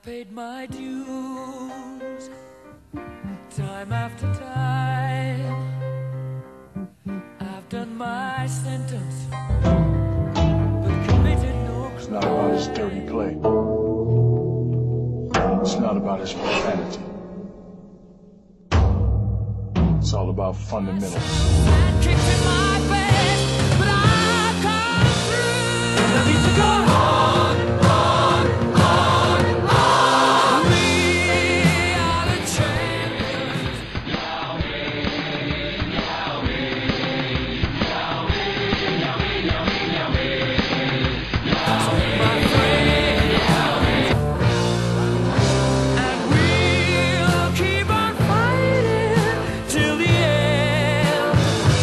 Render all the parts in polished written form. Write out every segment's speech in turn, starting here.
paid my dues time after time. I've done my sentence, but committed no crime. It's not about his dirty play. It's not about his profanity. It's all about fundamentals. And kicked in my face, but I've come through. I need to go on, on, on, on. We are the champions. Yahweh, Yahweh, Yahweh, Yahweh, Yahweh, Yahweh. My friend, and we'll keep on fighting till the end.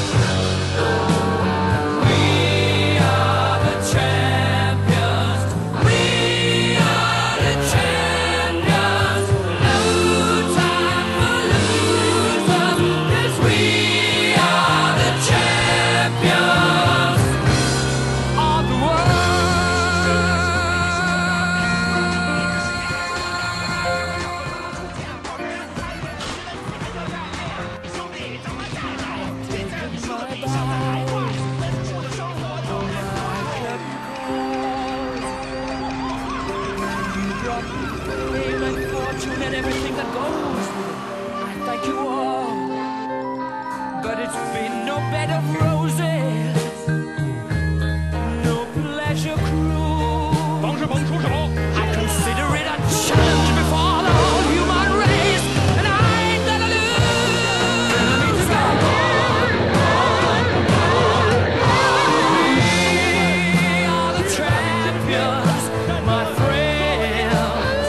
We are the champions. We are the champions. No time for losers, 'cause we are the champions of the world. Fame and fortune and everything that goes with it, I thank you all, but it's been no bed of roses, no pleasure cruise. 王世鹏出手。 I consider it a challenge before the whole human race, and I ain't gonna lose. We are the champions, my friends,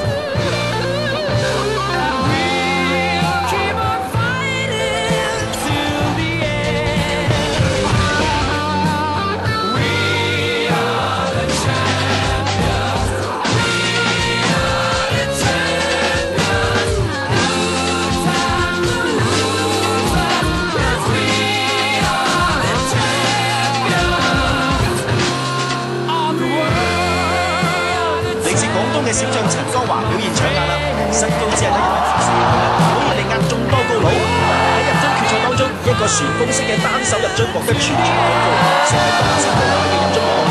and we'll keep on fighting till the end. We are the champions. We are the champions. No time to lose, 'cause we are the champions of the world. 嚟自廣東嘅小將陳江華表現搶眼啦，身高只係得1m74，可以力壓眾多高佬。喺入樽決賽當中，一個旋風式嘅單手入樽獲得全場廣告，成為當之無愧嘅入樽王。